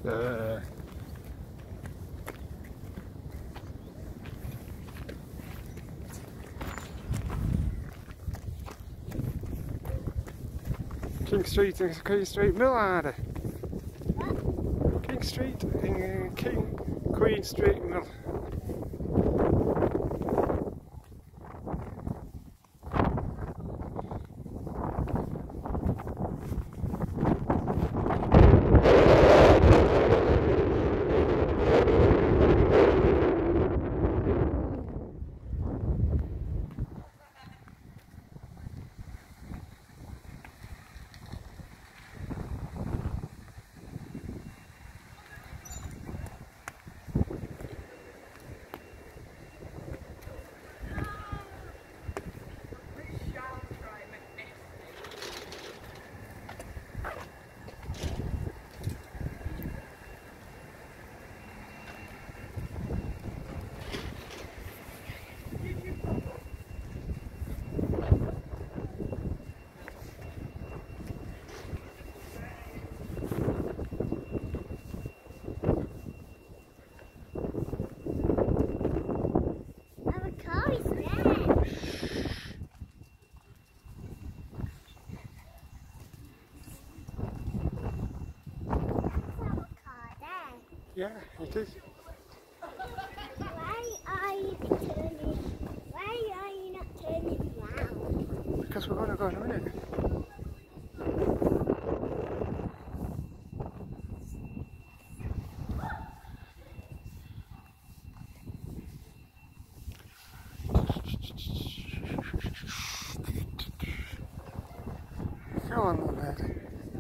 King Street and Queen Street Mill. King Street and Queen Street Mill. Yeah, it is. Why are you not turning round? Because we're going to go in a minute. Come on, little lad.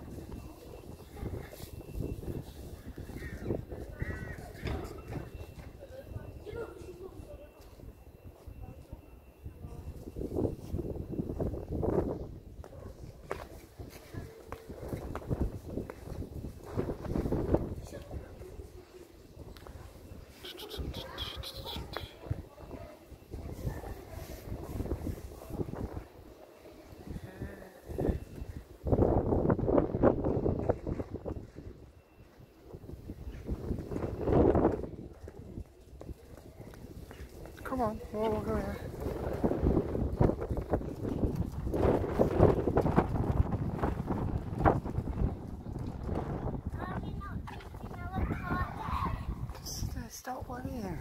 Come on, we'll go here. Are we not taking our car there? Just stop worrying.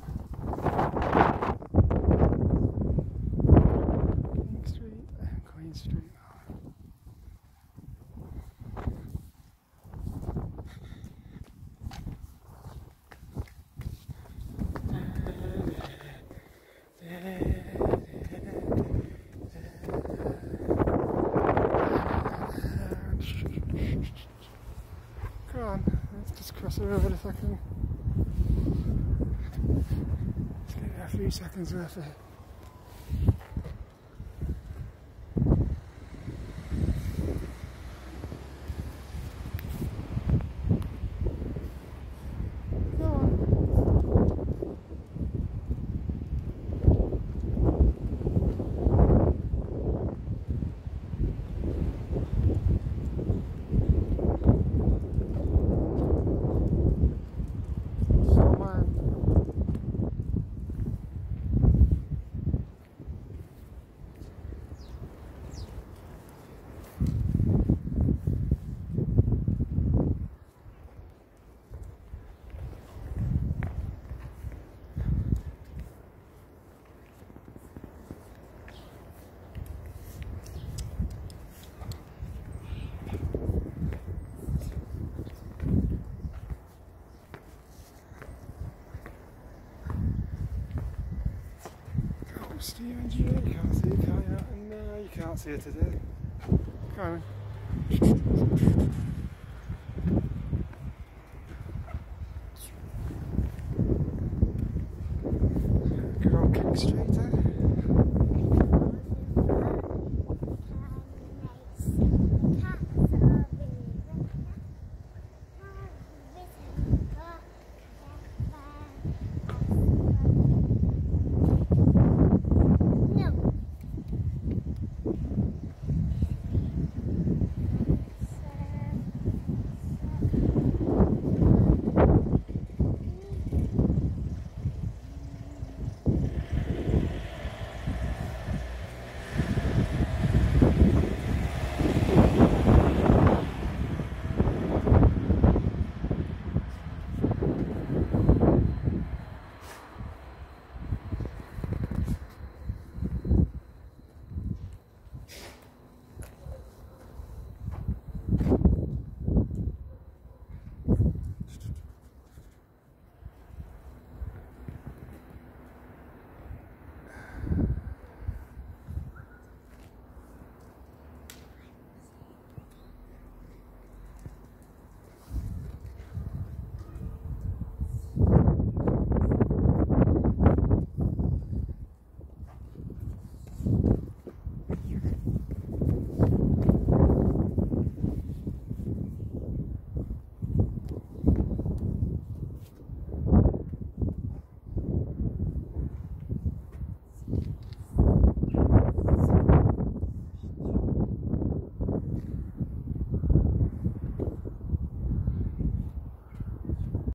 King Street and Queen Street. Come on, let's just cross the road a second. Let's get a few seconds worth of it. Steven G, you can't see it, can't you? No, you can't see it today. Come on. Good old King Street, eh?